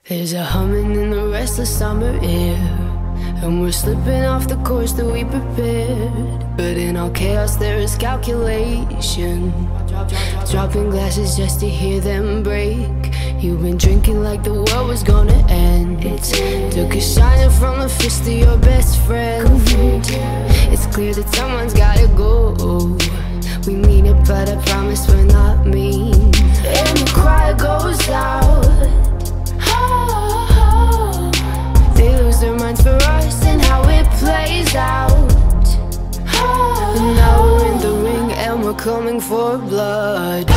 There's a humming in the restless summer air, and we're slipping off the course that we prepared. But in all chaos there is calculation, dropping glasses just to hear them break. You've been drinking like the world was gonna end. Took a shiner from the fist of your best friend. It's clear that someone's gotta go. We mean it, but I promise we're not mean. And the cry goes out. They lose their minds for us and how it plays out. And now we're in the ring and we're coming for blood.